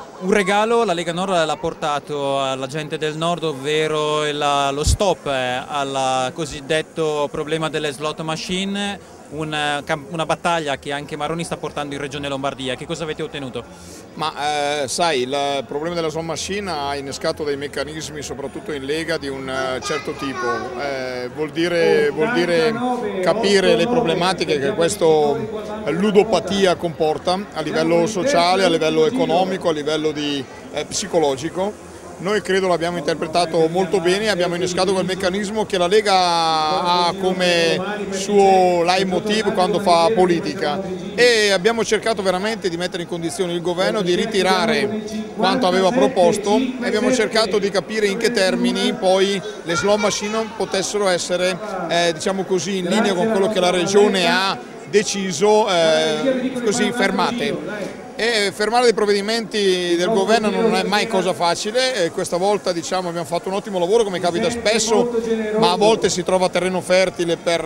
Un regalo la Lega Nord l'ha portato alla gente del Nord, ovvero lo stop al cosiddetto problema delle slot machine, una battaglia che anche Maroni sta portando in Regione Lombardia. Che cosa avete ottenuto? Sai, il problema della slot machine ha innescato dei meccanismi, soprattutto in Lega, di un certo tipo. Vuol dire capire le problematiche che questa ludopatia comporta a livello sociale, a livello economico, a livello psicologico. Noi credo l'abbiamo interpretato molto bene, abbiamo innescato quel meccanismo che la Lega ha come suo leitmotiv quando fa politica, e abbiamo cercato veramente di mettere in condizione il governo di ritirare quanto aveva proposto, e abbiamo cercato di capire in che termini poi le slot machine potessero essere diciamo così, in linea con quello che la Regione ha deciso, così fermate. E fermare dei provvedimenti del governo non è mai cosa facile, e questa volta diciamo, abbiamo fatto un ottimo lavoro, come capita spesso, ma a volte si trova terreno fertile per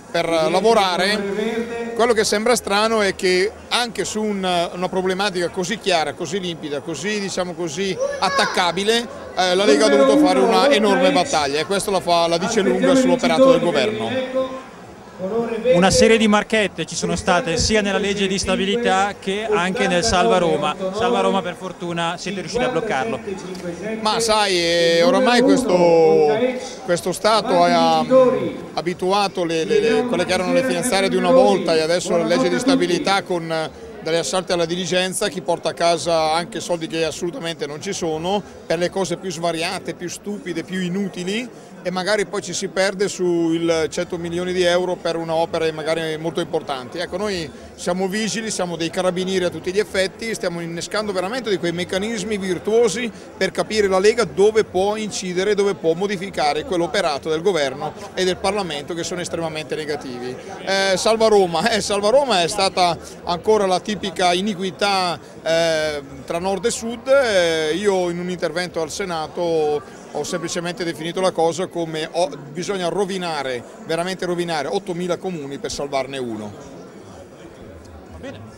lavorare. Quello che sembra strano è che anche su una problematica così chiara, così limpida, così, diciamo così, attaccabile, la Lega ha dovuto fare una enorme battaglia, e questo la dice lunga sull'operato del governo. Una serie di marchette ci sono state sia nella legge di stabilità che anche nel Salva Roma. Salva Roma, per fortuna siete riusciti a bloccarlo. Ma sai, oramai questo Stato ha abituato quelle che erano le finanziarie di una volta, e adesso la legge di stabilità con delle assalti alla diligenza, chi porta a casa anche soldi che assolutamente non ci sono, per le cose più svariate, più stupide, più inutili, e magari poi ci si perde sui 100 milioni di euro per un'opera magari molto importante. Ecco, noi siamo vigili, siamo dei carabinieri a tutti gli effetti, stiamo innescando veramente di quei meccanismi virtuosi per capire la Lega dove può incidere, dove può modificare quell'operato del governo e del Parlamento, che sono estremamente negativi. Salva Roma è stata ancora la tipica iniquità tra nord e sud. Io in un intervento al Senato ho semplicemente definito la cosa come bisogna rovinare, veramente rovinare 8.000 comuni per salvarne uno. Va bene.